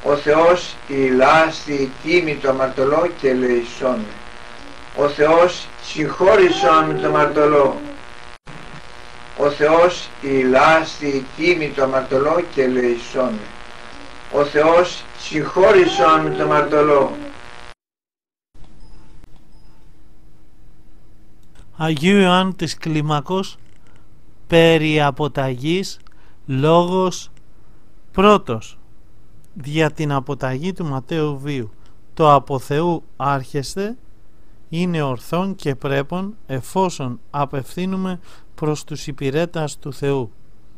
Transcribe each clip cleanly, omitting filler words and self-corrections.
Ο Θεός ηλάστη τίμη το αμαρτωλό και ελεησόν. Ο Θεός συγχώρησον το αμαρτωλό. Ο Θεός ηλάστη τίμη το αμαρτωλό και ελεησόν. Ο Θεός συγχώρησον το αμαρτωλό. Αγίου Ιωάννου της Κλίμακος, περί αποταγής, λόγος πρώτος. Δια την αποταγή του Ματαίου Βίου, το από Θεού άρχεστε είναι ορθόν και πρέπον, εφόσον απευθύνουμε προς τους υπηρέτας του Θεού.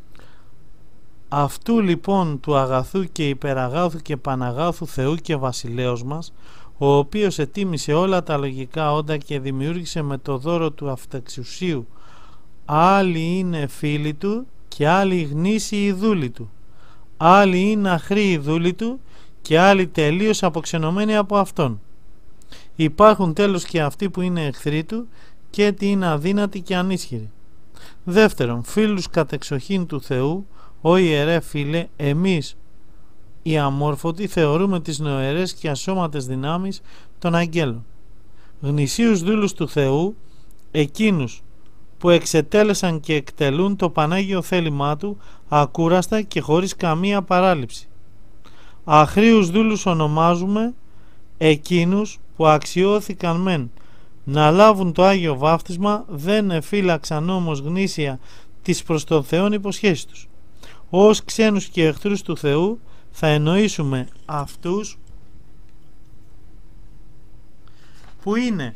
Αυτού λοιπόν του αγαθού και υπεραγάθου και παναγάθου Θεού και βασιλέως μας, ο οποίος ετίμησε όλα τα λογικά όντα και δημιούργησε με το δώρο του αυτεξουσίου, άλλοι είναι φίλοι του και άλλοι γνήσιοι δούλοι του, άλλοι είναι αχρήοι δούλοι του και άλλοι τελείως αποξενωμένοι από αυτόν. Υπάρχουν τέλος και αυτοί που είναι εχθροί του και τι είναι αδύνατοι και ανίσχυροι. Δεύτερον, φίλους κατεξοχήν του Θεού, ο ιερέ φίλε, εμείς οι αμόρφωτοι θεωρούμε τις νοερές και ασώματες δυνάμεις των αγγέλων. Γνησίους δούλους του Θεού, εκείνους που εξετέλεσαν και εκτελούν το Πανάγιο θέλημά του ακούραστα και χωρίς καμία παράληψη. Αχρήους δούλους ονομάζουμε εκείνους που αξιώθηκαν μεν να λάβουν το Άγιο Βάφτισμα, δεν εφύλαξαν όμως γνήσια τις προς τον Θεόν υποσχέσεις τους. Ως ξένους και εχθρούς του Θεού θα εννοήσουμε αυτούς που είναι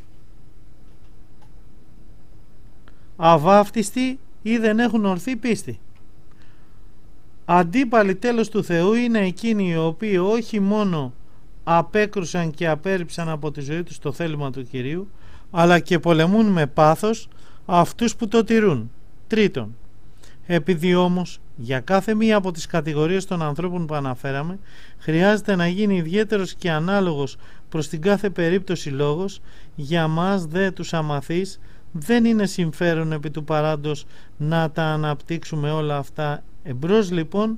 αβάφτιστοι ή δεν έχουν ορθή πίστη. Αντίπαλοι τέλος του Θεού είναι εκείνοι οι οποίοι όχι μόνο απέκρουσαν και απέρριψαν από τη ζωή τους το θέλημα του Κυρίου, αλλά και πολεμούν με πάθος αυτούς που το τηρούν. Τρίτον, επειδή όμως για κάθε μία από τις κατηγορίες των ανθρώπων που αναφέραμε χρειάζεται να γίνει ιδιαίτερος και ανάλογος προς την κάθε περίπτωση λόγος, για μας δε τους αμαθείς δεν είναι συμφέρον επί του παράντος να τα αναπτύξουμε όλα αυτά. Εμπρός λοιπόν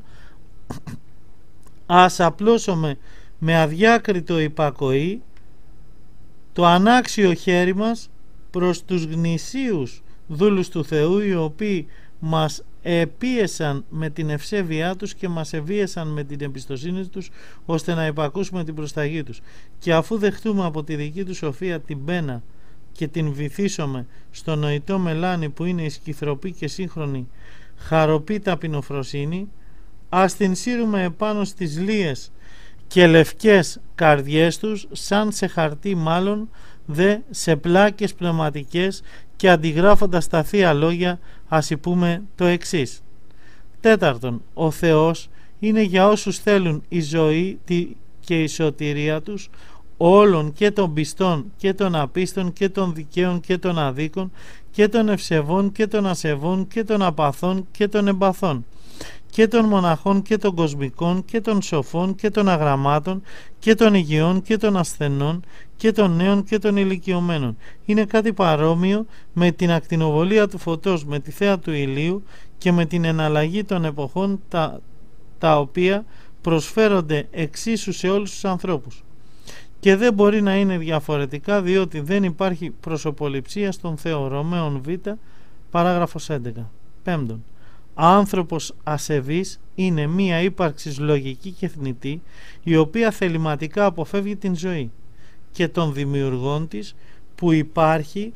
ας απλώσουμε με αδιάκριτο υπακοή το ανάξιο χέρι μας προς τους γνησίους δούλους του Θεού, οι οποίοι μας επίεσαν με την ευσέβειά τους και μας ευίεσαν με την εμπιστοσύνη τους, ώστε να υπακούσουμε την προσταγή τους. Και αφού δεχτούμε από τη δική του σοφία την πένα και την βυθίσουμε στο νοητό μελάνι που είναι η σκυθροπή και σύγχρονη χαροπή ταπεινοφροσύνη, ας την σύρουμε επάνω στις λίες και λευκές καρδιές τους, σαν σε χαρτί μάλλον δε σε πλάκες πνευματικές, και αντιγράφοντας τα Θεία Λόγια ας πούμε το εξής. Τέταρτον, ο Θεός είναι για όσους θέλουν η ζωή και η σωτηρία τους όλων, και των πιστών και των απίστων και των δικαίων και των αδίκων και των ευσεβών και των ασεβών και των απαθών και των εμπαθών και των μοναχών και των κοσμικών και των σοφών και των αγραμμάτων και των υγιών και των ασθενών και των νέων και των ηλικιωμένων. Είναι κάτι παρόμοιο με την ακτινοβολία του φωτός, με τη θέα του ηλίου και με την εναλλαγή των εποχών, τα οποία προσφέρονται εξίσου σε όλους τους ανθρώπους. Και δεν μπορεί να είναι διαφορετικά, διότι δεν υπάρχει προσωποληψία στον Θεό. Ρωμαίων Β, παράγραφος 11. Πέμπτον, άνθρωπος ασεβής είναι μία ύπαρξη λογική και θνητή, η οποία θεληματικά αποφεύγει την ζωή και τον δημιουργών της, που υπάρχει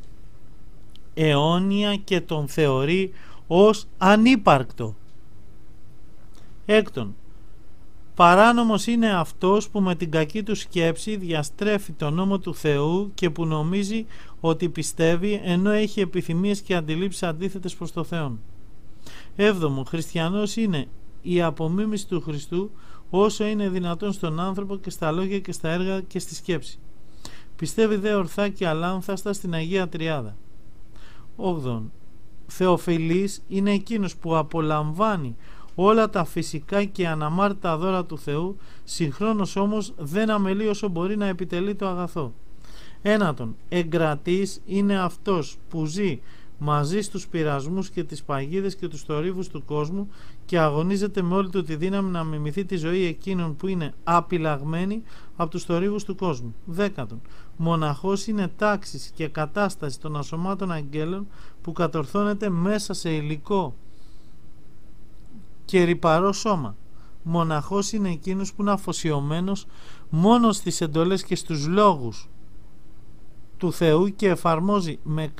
αιώνια, και τον θεωρεί ως ανύπαρκτο. Έκτον, παράνομος είναι αυτός που με την κακή του σκέψη διαστρέφει τον νόμο του Θεού και που νομίζει ότι πιστεύει, ενώ έχει επιθυμίες και αντιλήψεις αντίθετες προς το Θεό. Έβδομο, χριστιανός είναι η απομίμηση του Χριστού όσο είναι δυνατόν στον άνθρωπο και στα λόγια και στα έργα και στη σκέψη. Πιστεύει δε ορθά και αλάνθαστα στην Αγία Τριάδα. 8. Θεοφιλής είναι εκείνος που απολαμβάνει όλα τα φυσικά και αναμάρτητα δώρα του Θεού, συγχρόνως όμως δεν αμελεί όσο μπορεί να επιτελεί το αγαθό. 9. Εγκρατής είναι αυτός που ζει μαζί στους πειρασμούς και τις παγίδες και τους θορύβους του κόσμου και αγωνίζεται με όλη του τη δύναμη να μιμηθεί τη ζωή εκείνων που είναι απειλαγμένοι από τους θορύβους του κόσμου. 10. Μοναχός είναι τάξης και κατάσταση των ασωμάτων αγγέλων που κατορθώνεται μέσα σε υλικό και ρυπαρό σώμα. Μοναχός είναι εκείνος που είναι αφοσιωμένος μόνο στις εντολές και στους λόγους του Θεού και εφαρμόζει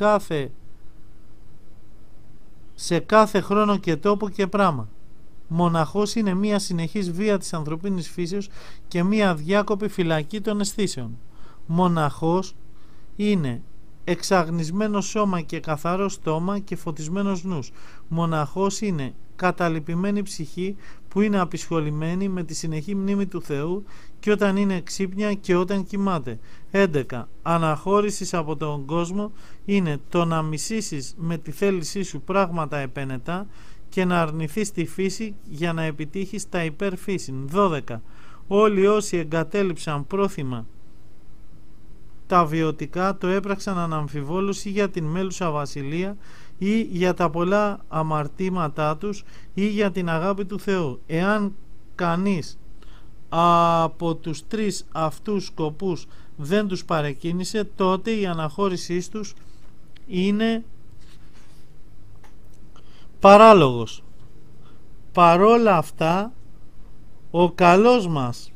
σε κάθε χρόνο και τόπο και πράγμα. Μοναχός είναι μία συνεχής βία της ανθρωπίνης φύσεως και μία αδιάκοπη φυλακή των αισθήσεων. Μοναχός είναι εξαγνισμένο σώμα και καθαρό στόμα και φωτισμένος νους. Μοναχός είναι καταλυπημένη ψυχή που είναι απεισχολημένη με τη συνεχή μνήμη του Θεού και όταν είναι ξύπνια και όταν κοιμάται. 11. Αναχώρησης από τον κόσμο είναι το να μισήσεις με τη θέλησή σου πράγματα επένετα και να αρνηθείς τη φύση για να επιτύχεις τα υπερφύσιν. 12. Όλοι όσοι εγκατέλειψαν πρόθυμα τα βιωτικά το έπραξαν αναμφιβόλως ή για την μέλουσα βασιλεία ή για τα πολλά αμαρτήματά τους ή για την αγάπη του Θεού. Εάν κανείς από τους τρεις αυτούς σκοπούς δεν τους παρεκκίνησε, τότε η αναχώρησή τους είναι παράλογος. Παρόλα αυτά, ο καλός μας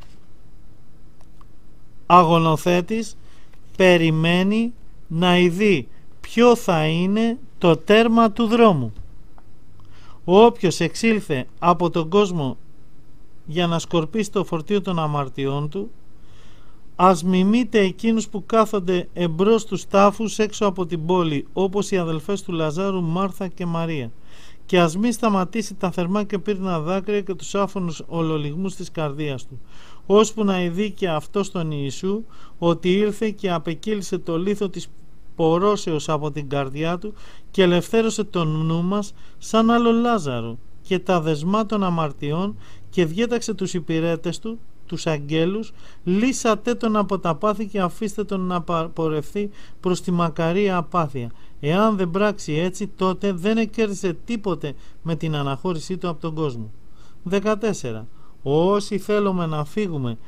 αγωνοθέτης περιμένει να ειδεί ποιο θα είναι το τέρμα του δρόμου. Όποιος εξήλθε από τον κόσμο για να σκορπίσει το φορτίο των αμαρτιών του, ας μιμείται εκείνους που κάθονται εμπρός στους τάφους έξω από την πόλη, όπως οι αδελφές του Λαζάρου Μάρθα και Μαρία, και ας μη σταματήσει τα θερμά και πύρνα δάκρυα και τους άφωνους ολολιγμούς της καρδίας του, ώσπου να ειδεί και αυτός τον Ιησού ότι ήλθε και απεκύλησε το λίθο της πορώσεως από την καρδιά του και ελευθέρωσε τον νου μας σαν άλλο Λάζαρο και τα δεσμά των αμαρτιών και διέταξε τους υπηρέτες του, τους αγγέλους, λύσατε τον από τα πάθη και αφήστε τον να πορευθεί προς τη μακαρία απάθεια. Εάν δεν πράξει έτσι, τότε δεν εκέρδισε τίποτε με την αναχώρησή του από τον κόσμο. 14. Όσοι θέλουμε να φύγουμε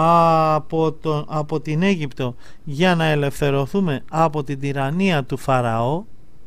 από την Αίγυπτο για να ελευθερωθούμε από την τυραννία του Φαραώ,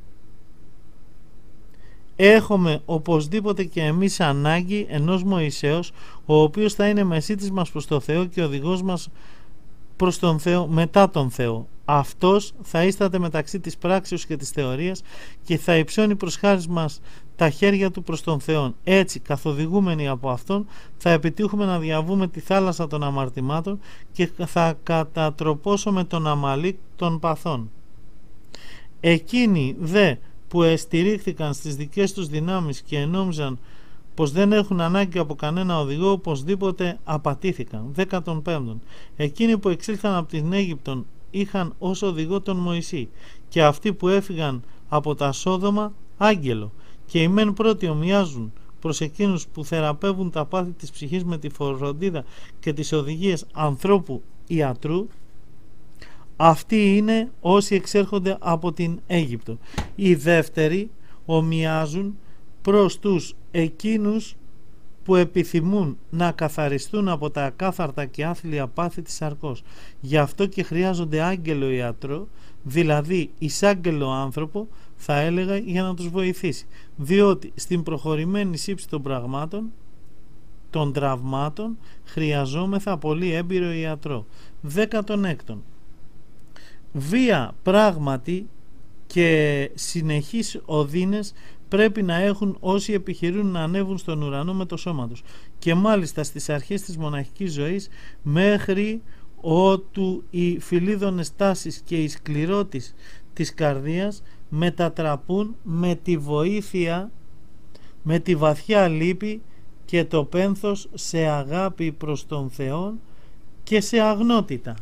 έχουμε οπωσδήποτε και εμείς ανάγκη ενός Μωυσέως, ο οποίος θα είναι μεσίτης μας προς το Θεό και οδηγός μας προς τον Θεό μετά τον Θεό. Αυτός θα ίσταται μεταξύ της πράξεως και της θεωρίας και θα υψώνει προς χάρις μας τα χέρια του προς τον Θεό. Έτσι, καθοδηγούμενοι από Αυτόν, θα επιτύχουμε να διαβούμε τη θάλασσα των αμαρτημάτων και θα κατατροπώσουμε τον Αμαλίκ των παθών. Εκείνοι δε που εστηρίχθηκαν στις δικές τους δυνάμεις και ενόμιζαν πως δεν έχουν ανάγκη από κανένα οδηγό, οπωσδήποτε απατήθηκαν. 15. Εκείνοι που εξήλθαν από την Αίγυπτον είχαν ως οδηγό τον Μωυσή, και αυτοί που έφυγαν από τα Σόδομα άγγελο, και οι μεν πρώτοι ομοιάζουν προς εκείνους που θεραπεύουν τα πάθη της ψυχής με τη φροντίδα και τις οδηγίες ανθρώπου ιατρού. Αυτοί είναι όσοι εξέρχονται από την Αίγυπτο. Οι δεύτεροι ομοιάζουν προς τους εκείνους που επιθυμούν να καθαριστούν από τα ακάθαρτα και άθλια πάθη της σαρκός. Γι' αυτό και χρειάζονται άγγελο ιατρό, δηλαδή εισάγγελο άνθρωπο, θα έλεγα, για να τους βοηθήσει, διότι στην προχωρημένη σύψη των πραγμάτων, των τραυμάτων, χρειαζόμεθα πολύ έμπειρο ιατρό. 16. Βία πράγματι και συνεχείς οδύνες πρέπει να έχουν όσοι επιχειρούν να ανέβουν στον ουρανό με το σώμα τους, και μάλιστα στις αρχές της μοναχικής ζωής, μέχρι ότου οι φιλίδωνες τάσεις και η σκληρότης της καρδίας μετατραπούν με τη βοήθεια, με τη βαθιά λύπη και το πένθος σε αγάπη προς τον Θεό και σε αγνότητα.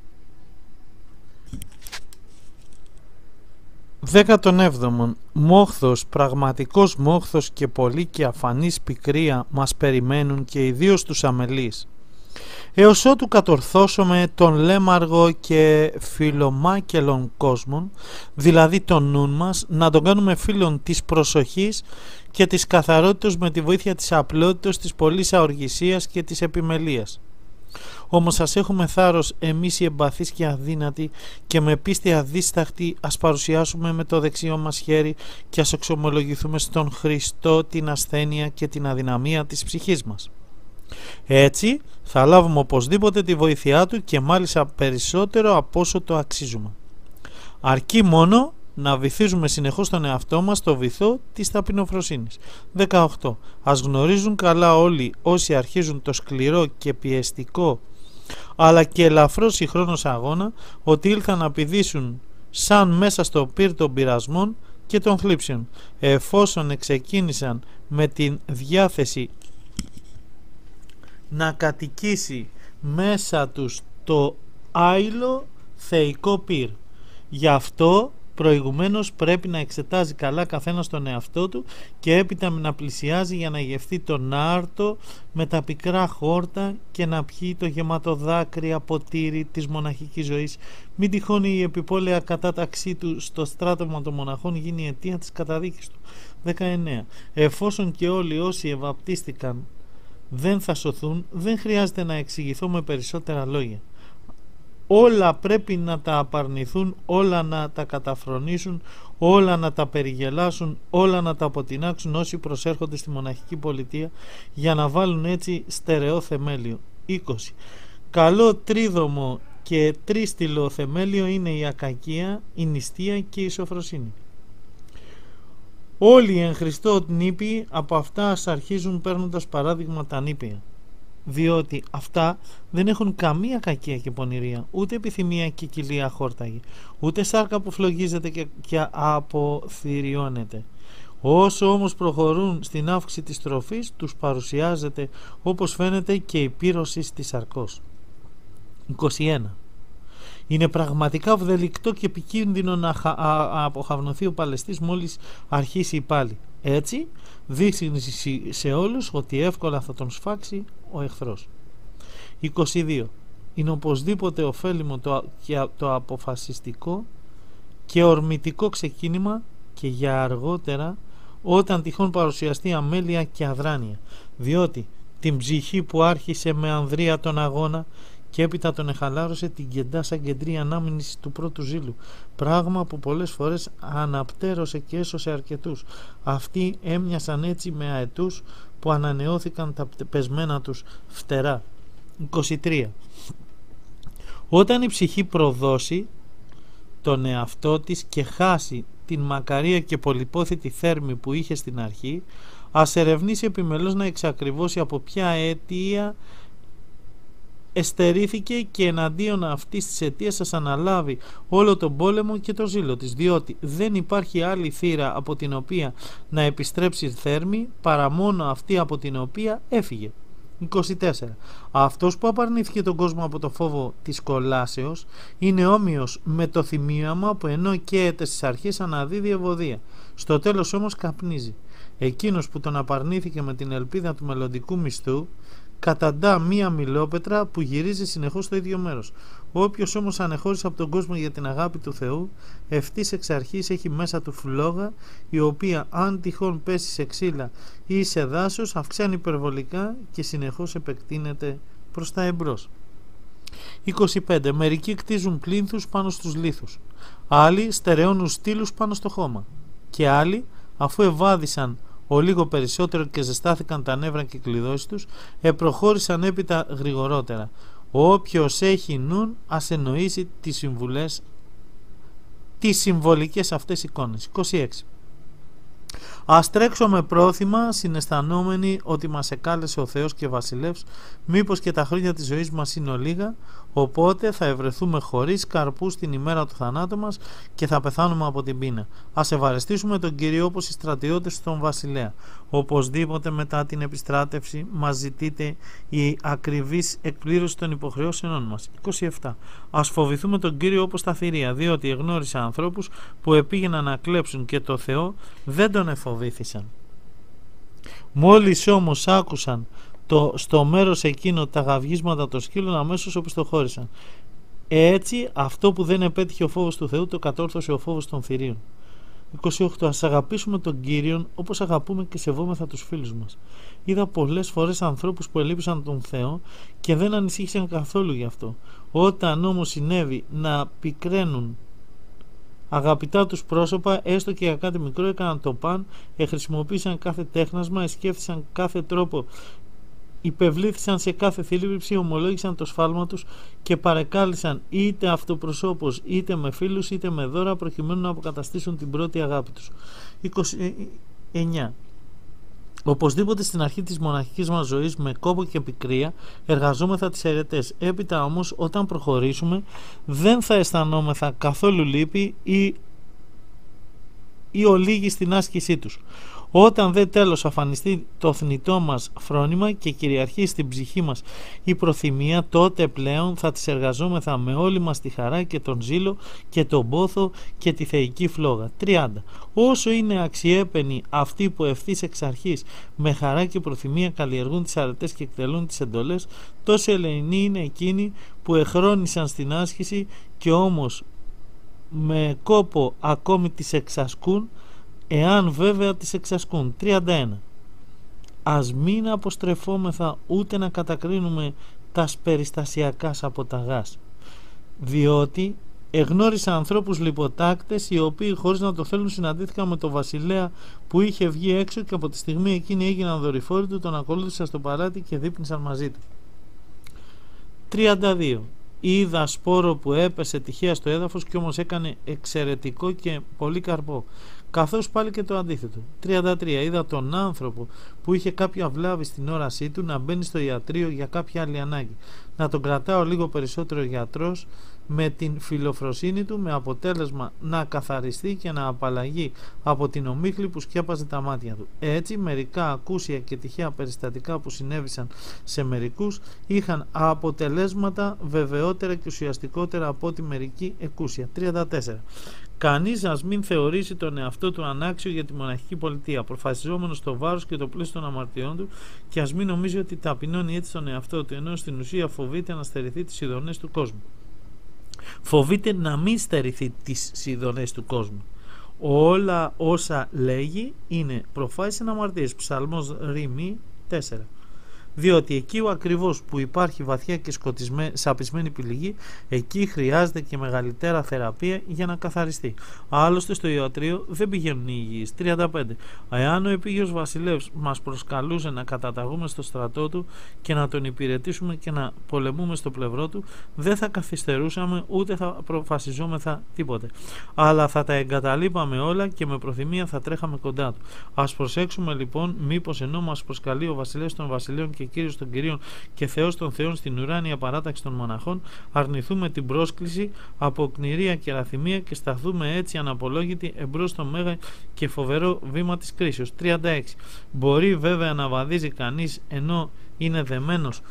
17. Μόχθος, πραγματικός μόχθος και πολύ και αφανής πικρία μας περιμένουν, και ιδίως τους αμελείς. έως ότου κατορθώσουμε τον λέμαργο και φιλομάκελων κόσμων, δηλαδή τον νουν μας, να τον κάνουμε φίλον της προσοχής και της καθαρότητας με τη βοήθεια της απλότητας, της πολλής αοργησίας και της επιμελείας. Όμως ας έχουμε θάρρος εμείς οι εμπαθείς και αδύνατοι και με πίστη αδίσταχτη ας παρουσιάσουμε με το δεξιό μας χέρι και ας εξομολογηθούμε στον Χριστό την ασθένεια και την αδυναμία της ψυχής μας. Έτσι θα λάβουμε οπωσδήποτε τη βοήθειά του και μάλιστα περισσότερο από όσο το αξίζουμε. Αρκεί μόνο να βυθίζουμε συνεχώς τον εαυτό μας στο βυθό της ταπεινοφροσύνης. 18. Ας γνωρίζουν καλά όλοι όσοι αρχίζουν το σκληρό και πιεστικό αλλά και ελαφρό συγχρόνως αγώνα ότι ήλθαν να πηδήσουν σαν μέσα στο πυρ των πειρασμών και των θλίψεων, εφόσον εξεκίνησαν με την διάθεση να κατοικήσει μέσα τους το άειλο θεϊκό πυρ. Γι' αυτό προηγουμένως πρέπει να εξετάζει καλά καθένας τον εαυτό του και έπειτα να πλησιάζει για να γευτεί τον άρτο με τα πικρά χόρτα και να πιει το γεμάτο δάκρυα ποτήρι της μοναχικής ζωής. Μην τυχόν η επιπόλαια κατάταξή του στο στράτευμα των μοναχών γίνει αιτία της καταδίκης του. 19. Εφόσον και όλοι όσοι ευαπτίστηκαν δεν θα σωθούν, δεν χρειάζεται να εξηγηθώ με περισσότερα λόγια. Όλα πρέπει να τα απαρνηθούν, όλα να τα καταφρονήσουν, όλα να τα περιγελάσουν, όλα να τα αποτινάξουν όσοι προσέρχονται στη μοναχική πολιτεία για να βάλουν έτσι στερεό θεμέλιο. 20. Καλό τρίδομο και τρίστιλο θεμέλιο είναι η ακακία, η νηστεία και η σοφροσύνη. Όλοι εν Χριστώ νήπιοι από αυτά ας αρχίζουν παίρνοντας παράδειγμα τα νήπια, διότι αυτά δεν έχουν καμία κακία και πονηρία, ούτε επιθυμία και κοιλία χόρταγη, ούτε σάρκα που φλογίζεται και αποθυριώνεται. Όσο όμως προχωρούν στην αύξηση της τροφής, τους παρουσιάζεται όπως φαίνεται και η πύρωση της σαρκός. 21. Είναι πραγματικά βδελικτό και επικίνδυνο να αποχαυνοθεί ο παλαιστής μόλις αρχίσει η πάλη. Έτσι δείχνει σε όλους ότι εύκολα θα τον σφάξει ο εχθρός. 22. Είναι οπωσδήποτε ωφέλιμο το αποφασιστικό και ορμητικό ξεκίνημα και για αργότερα όταν τυχόν παρουσιαστεί αμέλεια και αδράνεια, διότι την ψυχή που άρχισε με ανδρεία τον αγώνα και έπειτα τον εχαλάρωσε την κεντά σαν κεντρή ανάμνηση του πρώτου ζήλου, πράγμα που πολλές φορές αναπτέρωσε και έσωσε αρκετούς. Αυτοί έμοιασαν έτσι με αετούς που ανανεώθηκαν τα πεσμένα τους φτερά. 23. Όταν η ψυχή προδώσει τον εαυτό της και χάσει την μακαρία και πολυπόθητη θέρμη που είχε στην αρχή, ας ερευνήσει επιμελώς να εξακριβώσει από ποια αιτία εστερήθηκε και εναντίον αυτής της αιτίας σας αναλάβει όλο τον πόλεμο και το ζήλο της, διότι δεν υπάρχει άλλη θύρα από την οποία να επιστρέψει θέρμη παρά μόνο αυτή από την οποία έφυγε. 24. Αυτός που απαρνήθηκε τον κόσμο από το φόβο της κολάσεως είναι όμοιος με το θυμίαμα που ενώ καίεται στις αρχές αναδίδει ευωδία, στο τέλος όμως καπνίζει. Εκείνος που τον απαρνήθηκε με την ελπίδα του μελλοντικού μισθού καταντά μία μιλόπετρα που γυρίζει συνεχώς στο ίδιο μέρος. Όποιος όμως ανεχώρησε από τον κόσμο για την αγάπη του Θεού, ευτής εξ αρχής έχει μέσα του φλόγα, η οποία αν τυχόν πέσει σε ξύλα ή σε δάσος αυξάνει υπερβολικά και συνεχώς επεκτείνεται προς τα εμπρός. 25. Μερικοί κτίζουν πλήνθους πάνω στους λίθους, άλλοι στερεώνουν στήλους πάνω στο χώμα και άλλοι, αφού ευάδισαν ο λίγο περισσότερο και ζεστάθηκαν τα νεύρα και κλειδώσεις τους, προχώρησαν έπειτα γρηγορότερα. Όποιος έχει νουν ας εννοήσει τις συμβολικές αυτές εικόνες. 26. Ας τρέξουμε πρόθυμα συναισθανόμενοι ότι μας εκάλεσε ο Θεός και βασιλεύς, μήπως και τα χρόνια της ζωής μας είναι λίγα, οπότε θα ευρεθούμε χωρίς καρπούς την ημέρα του θανάτου μας και θα πεθάνουμε από την πείνα. Ας ευαρεστήσουμε τον Κύριο όπως οι στρατιώτες των βασιλέα. Οπωσδήποτε μετά την επιστράτευση μας ζητείται η ακριβής εκπλήρωση των υποχρεώσεων μας. 27. Ας φοβηθούμε τον Κύριο όπως τα θηρία, διότι εγνώρισα ανθρώπους που επήγαιναν να κλέψουν και το Θεό δεν τον εφοβήθησαν. Μόλις όμως άκουσαν στο μέρος εκείνο τα γαυγίσματα των σκύλων αμέσως οπισθοχώρησαν. Έτσι αυτό που δεν επέτυχε ο φόβος του Θεού το κατόρθωσε ο φόβος των θηρίων. 28. Ας αγαπήσουμε τον Κύριον όπως αγαπούμε και σεβόμεθα τους φίλους μας. Είδα πολλές φορές ανθρώπους που ελείπησαν τον Θεό και δεν ανησύχησαν καθόλου γι' αυτό. Όταν όμως συνέβη να πικραίνουν αγαπητά τους πρόσωπα, έστω και για κάτι μικρό, έκαναν το παν, χρησιμοποίησαν κάθε τέχνασμα, εσκέφθησαν κάθε τρόπο, υπευλήθησαν σε κάθε θλίψη, ομολόγησαν το σφάλμα τους και παρεκάλησαν είτε αυτοπροσώπως είτε με φίλους είτε με δώρα προκειμένου να αποκαταστήσουν την πρώτη αγάπη τους. 29. Οπωσδήποτε στην αρχή της μοναχικής μας ζωής με κόπο και πικρία εργαζόμεθα τις αιρετές. Έπειτα όμως όταν προχωρήσουμε δεν θα αισθανόμεθα καθόλου λύπη ή ολίγη στην άσκησή τους. Όταν δε τέλος αφανιστεί το θνητό μας φρόνημα και κυριαρχεί στην ψυχή μας η προθυμία, τότε πλέον θα τις εργαζόμεθα με όλη μας τη χαρά και τον ζήλο και τον πόθο και τη θεϊκή φλόγα. 30. Όσο είναι αξιέπαινοι αυτοί που ευθύς εξ αρχής με χαρά και προθυμία καλλιεργούν τις αρετές και εκτελούν τις εντολές, τόσο ελεηνοί είναι εκείνοι που εχρόνησαν στην άσκηση και όμως με κόπο ακόμη τις εξασκούν, εάν βέβαια τις εξασκούν. 31. Ας μην αποστρεφόμεθα ούτε να κατακρίνουμε τας περιστασιακάς από τα γάς, διότι εγνώρισα ανθρώπους λιποτάκτες οι οποίοι χωρίς να το θέλουν συναντήθηκαν με τον βασιλέα που είχε βγει έξω και από τη στιγμή εκείνη έγιναν δορυφόροι του, τον ακολούθησαν στο παλάτι και δείπνησαν μαζί του. 32. Είδα σπόρο που έπεσε τυχαία στο έδαφος και όμως έκανε εξαιρετικό και πολύ καρπό, καθώς πάλι και το αντίθετο. 33. Είδα τον άνθρωπο που είχε κάποια βλάβη στην όρασή του να μπαίνει στο ιατρείο για κάποια άλλη ανάγκη, να τον κρατάω λίγο περισσότερο γιατρός με την φιλοφροσύνη του, με αποτέλεσμα να καθαριστεί και να απαλλαγεί από την ομίχλη που σκέπαζε τα μάτια του. Έτσι μερικά ακούσια και τυχαία περιστατικά που συνέβησαν σε μερικούς είχαν αποτελέσματα βεβαιότερα και ουσιαστικότερα από ό,τι μερικοί εκούσια. 34. Κανείς ας μην θεωρήσει τον εαυτό του ανάξιο για τη μοναχική πολιτεία, προφασιζόμενος στο βάρος και το πλαίσιο των αμαρτιών του, και ας μην νομίζει ότι ταπεινώνει έτσι τον εαυτό του, ενώ στην ουσία φοβείται να στερηθεί τις ειδονές του κόσμου. Φοβείται να μην στερηθεί τις ειδονές του κόσμου. Όλα όσα λέγει είναι προφάσεις αμαρτίες. Ψαλμός Ρήμη 4. Διότι εκεί ο ακριβώς που υπάρχει βαθιά και σαπισμένη πυλιγή, εκεί χρειάζεται και μεγαλύτερα θεραπεία για να καθαριστεί. Άλλωστε στο ιατρείο δεν πηγαίνουν οι υγιείς. 35. Εάν ο επίγειος βασιλεύς μας προσκαλούσε να καταταγούμε στο στρατό του και να τον υπηρετήσουμε και να πολεμούμε στο πλευρό του, δεν θα καθυστερούσαμε ούτε θα προφασιζόμεθα τίποτε, αλλά θα τα εγκαταλείπαμε όλα και με προθυμία θα τρέχαμε κοντά του. Ας προσέξουμε λοιπόν, μήπως ενώ μας προσκαλεί ο βασιλεύς των βασιλείων και Κύριος των Κυρίων και Θεός των Θεών στην ουράνια παράταξη των μοναχών, αρνηθούμε την πρόσκληση από κνηρία και λαθυμία και σταθούμε έτσι αναπολόγητοι εμπρός στο μέγα και φοβερό βήμα της κρίσεως. 36. Μπορεί βέβαια να βαδίζει κανείς ενώ είναι δεμένος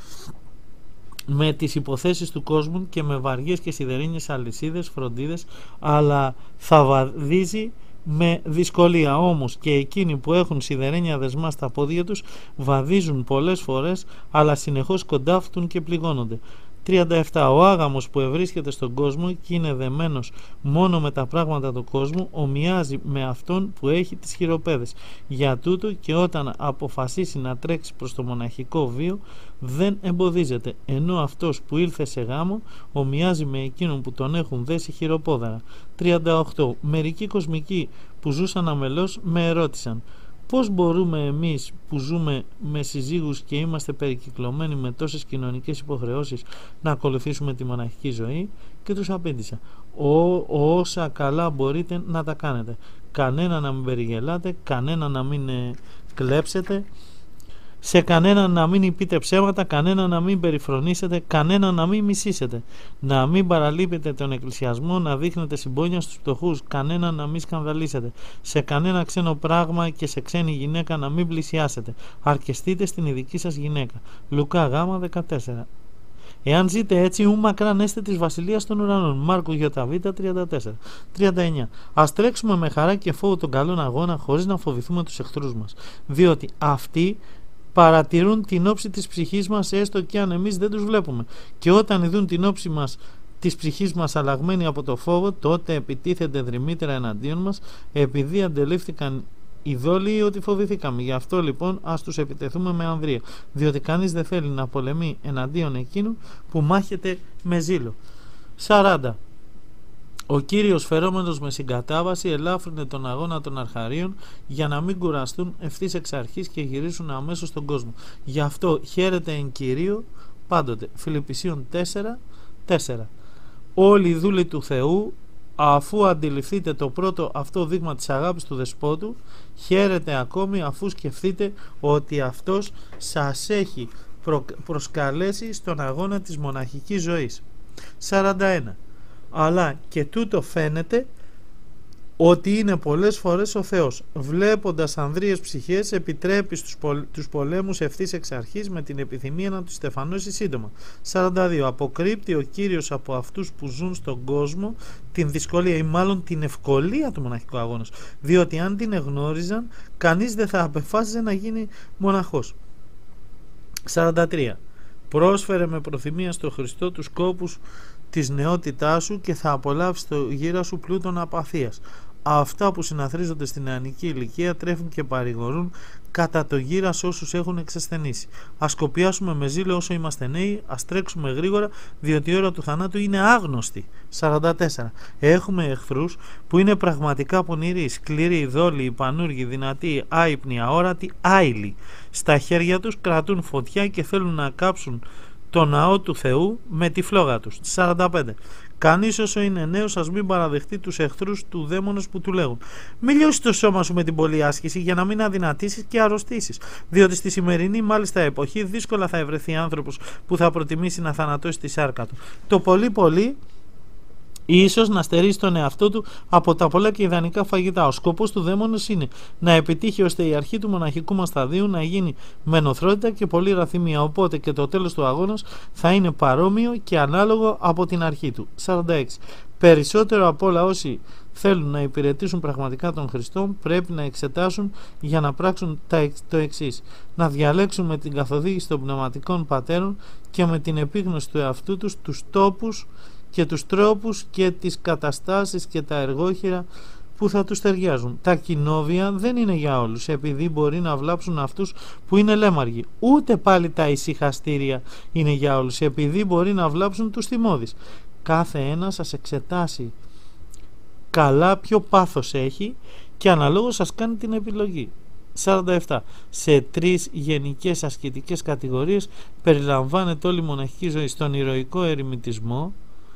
με τις υποθέσεις του κόσμου και με βαριές και σιδερίνιες αλυσίδες, φροντίδες, αλλά θα βαδίζει με δυσκολία. Όμως και εκείνοι που έχουν σιδερένια δεσμά στα πόδια τους βαδίζουν πολλές φορές, αλλά συνεχώς κοντάφτουν και πληγώνονται. 37. Ο άγαμος που ευρίσκεται στον κόσμο και είναι δεμένος μόνο με τα πράγματα του κόσμου ομοιάζει με αυτόν που έχει τις χειροπέδες. Για τούτο και όταν αποφασίσει να τρέξει προς το μοναχικό βίο δεν εμποδίζεται, ενώ αυτός που ήλθε σε γάμο ομοιάζει με εκείνον που τον έχουν δέσει χειροπόδαρα. 38. Μερικοί κοσμικοί που ζούσαν αμελώς με ερώτησαν: πώς μπορούμε εμείς που ζούμε με συζύγους και είμαστε περικυκλωμένοι με τόσες κοινωνικές υποχρεώσεις να ακολουθήσουμε τη μοναχική ζωή? Και τους απήντησα: όσα καλά μπορείτε να τα κάνετε. Κανένα να μην περιγελάτε, κανένα να μην κλέψετε, σε κανένα να μην πείτε ψέματα, κανένα να μην περιφρονήσετε, κανένα να μην μισήσετε, να μην παραλείπετε τον εκκλησιασμό, να δείχνετε συμπόνια στους φτωχούς, κανένα να μην σκανδαλίσετε, σε κανένα ξένο πράγμα και σε ξένη γυναίκα να μην πλησιάσετε, αρκεστείτε στην ειδική σας γυναίκα. Λουκά Γ 14. Εάν ζείτε έτσι, ου μακράν έστε της βασιλείας των ουρανών. Μάρκου Ι 34. 39. Ας τρέξουμε με χαρά και φόβο τον καλόν αγώνα χωρίς να φοβηθούμε τους εχθρούς μας, διότι αυτοί παρατηρούν την όψη της ψυχής μας, έστω και αν εμείς δεν τους βλέπουμε. Και όταν δουν την όψη της ψυχής μας αλλαγμένη από το φόβο, τότε επιτίθενται δρυμύτερα εναντίον μας, επειδή αντελήφθηκαν οι δόλιοι ότι φοβηθήκαμε. Γι' αυτό λοιπόν ας τους επιτεθούμε με ανδρεία, διότι κανείς δεν θέλει να πολεμεί εναντίον εκείνου που μάχεται με ζήλο. 40. Ο Κύριος, φερόμενος με συγκατάβαση, ελάφρυνε τον αγώνα των αρχαρίων για να μην κουραστούν ευθύς εξ αρχής και γυρίσουν αμέσως στον κόσμο. Γι' αυτό χαίρεται εν Κυρίω πάντοτε. Φιλιππισίων 4:4. Όλοι οι δούλοι του Θεού, αφού αντιληφθείτε το πρώτο αυτό δείγμα της αγάπης του Δεσπότου, χαίρετε ακόμη αφού σκεφτείτε ότι Αυτός σας έχει προσκαλέσει στον αγώνα της μοναχικής ζωής. 41. Αλλά και τούτο φαίνεται ότι είναι πολλές φορές ο Θεός, βλέποντας ανδρείες ψυχές, επιτρέπει τους πολέμους ευθύς εξ αρχής με την επιθυμία να τους στεφανώσει σύντομα. 42. Αποκρύπτει ο Κύριος από αυτούς που ζουν στον κόσμο την δυσκολία ή μάλλον την ευκολία του μοναχικού αγώνος, διότι αν την εγνώριζαν κανείς δεν θα απεφάσιζε να γίνει μοναχός. 43. Πρόσφερε με προθυμία στο Χριστό τους κόπους της νεότητάς σου και θα απολαύσει το γύρα σου πλούτον απαθίας. Αυτά που συναθρίζονται στην νεανική ηλικία τρέφουν και παρηγορούν κατά το γύρα σε όσους έχουν εξασθενήσει. Ας κοπιάσουμε με ζήλο όσο είμαστε νέοι, ας τρέξουμε γρήγορα, διότι η ώρα του θανάτου είναι άγνωστη. 44. Έχουμε εχθρούς που είναι πραγματικά πονηροί, σκληροί, δόλοι, πανούργοι, δυνατοί, άυπνοι, αόρατοι, άειλοι. Στα χέρια τους κρατούν φωτιά και θέλουν να κάψουν το ναό του Θεού με τη φλόγα τους. 45. Κανείς όσο είναι νέος ας μην παραδεχτεί τους εχθρούς του δαίμονος που του λέγουν: μη λιώσεις το σώμα σου με την πολλή άσκηση για να μην αδυνατήσεις και αρρωστήσεις, διότι στη σημερινή μάλιστα εποχή δύσκολα θα ευρεθεί άνθρωπος που θα προτιμήσει να θανατώσει τη σάρκα του. Το πολύ ίσως να στερήσει τον εαυτό του από τα πολλά και ιδανικά φαγητά. Ο σκοπός του δαίμονος είναι να επιτύχει ώστε η αρχή του μοναχικού μας σταδίου να γίνει με νοθρότητα και πολύ ραθυμία, οπότε και το τέλος του αγώνος θα είναι παρόμοιο και ανάλογο από την αρχή του. 46. Περισσότερο από όλα όσοι θέλουν να υπηρετήσουν πραγματικά τον Χριστό πρέπει να εξετάσουν για να πράξουν το εξής: να διαλέξουν με την καθοδήγηση των πνευματικών πατέρων και με την επίγνωση του εαυτού τους τόπους και τους τρόπους και τις καταστάσεις και τα εργόχειρα που θα τους ταιριάζουν. Τα κοινόβια δεν είναι για όλους, επειδή μπορεί να βλάψουν αυτούς που είναι λέμαργοι. Ούτε πάλι τα ησυχαστήρια είναι για όλους, επειδή μπορεί να βλάψουν τους θυμώδεις. Κάθε ένας σας εξετάσει καλά ποιο πάθος έχει και αναλόγως σας κάνει την επιλογή. 47. Σε 3 γενικές ασκητικές κατηγορίες περιλαμβάνεται όλη η μοναχική ζωή: στον ηρωικό ερημητισμό,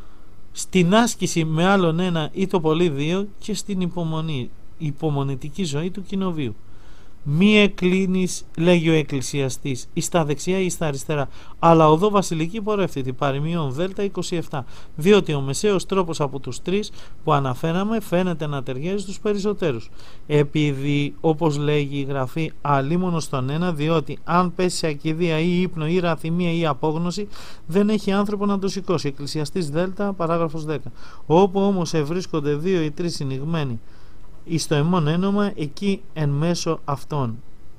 στην άσκηση με άλλον ένα ή το πολύ 2 και στην υπομονητική ζωή του κοινοβίου. Μη εκκλίνεις, λέγει ο εκκλησιαστής, εις τα δεξιά ή στα αριστερά, αλλά οδό βασιλική πορεύτητη, παροιμιών Δέλτα 27, διότι ο μεσαίος τρόπος από τους 3 που αναφέραμε φαίνεται να ταιριάζει στους περισσότερους. Επειδή, όπως λέγει η Γραφή, αλίμονο στον ένα, διότι αν πέσει σε ακηδία ή ύπνο ή ραθυμία ή απόγνωση, δεν έχει άνθρωπο να το σηκώσει. Εκκλησιαστής Δέλτα, παράγραφος 10. Όπου όμως ευρίσκονται 2 ή 3 συνηγμένοι εις το εμόν ένομα, εκεί εν μέσω αυτών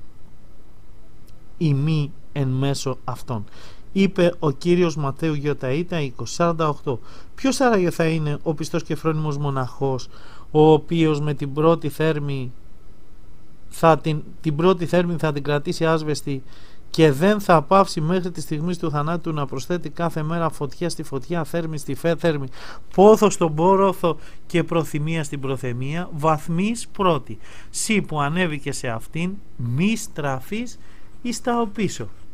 ή μη εν μέσω αυτών. Είπε ο Κύριος Ματθαίου Γιωταΐτα 20:48. Ποιος άραγε θα είναι ο πιστός και φρόνιμος μοναχός, ο οποίος με την πρώτη θέρμη θα την κρατήσει άσβεστη και δεν θα πάψει μέχρι τη στιγμή του θανάτου να προσθέτει κάθε μέρα φωτιά στη φωτιά, θέρμη στη θέρμη, πόθο στον πόροθο και προθυμία στην προθεμία, βαθμής πρώτη. Σύ που ανέβηκε σε αυτήν, μη στραφείς εις τα οπίσω.